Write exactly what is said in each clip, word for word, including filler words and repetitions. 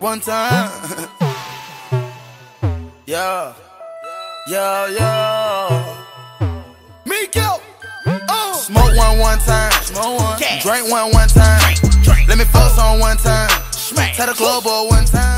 one time. Yeah, yeah, yeah. Miko, oh. Smoke one one time, smoke one. Gas. Drink one one time. Drink, drink. Let me fuck on one time. Smack. Tell the club boy one time.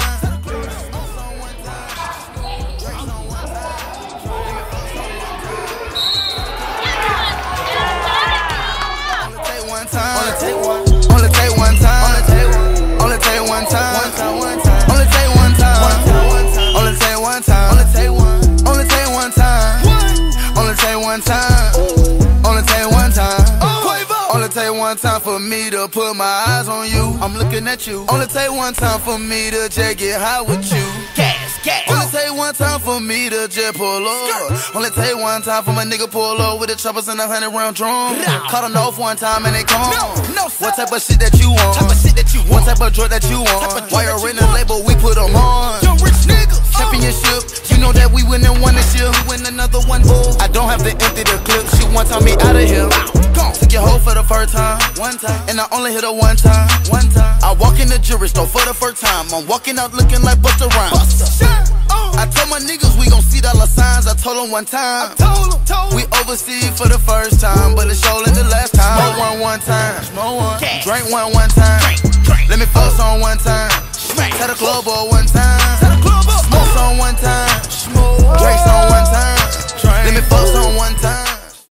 Only take one, only take one time. Only take one, only take one time. One time, one time. Only take one time. One time, one time. Only take one time. Only take one. Only take one time. Only take one time. Only take one time. Only take one time for me to put my eyes on you. I'm looking at you. Only take one time for me to just get high with you. Gas, gas. Only take one time for me to just pull up. Only take one time for my nigga pull up with the choppers and a hundred round drum. Caught them off one time and they come. No, no, what type of shit that you want? Type of shit that you want. What type of drug that you want? Why you're in the label, we put them on. Young rich niggas. Championship, you know that we winning one this year. We win another one, bull. I don't have to empty the clip. She one time me out of here. Took your hoe for the first time, one time, and I only hit her one time, one time. I walk in the jewelry store for the first time. I'm walking out looking like Busta Rhymes. I told my niggas we gon' see dollar signs. I told them one time. I told them, told them. We overseas for the first time, but it's showing the last time. Smoke one one time, smoke one. Drink one one time. Drink, drink. Let me fuck on one time. Smack. Tell the club boy one time. Tell the club boy. Smoke on one time. Smoke. Drinks on one time. Drink. Let me fuck on one time.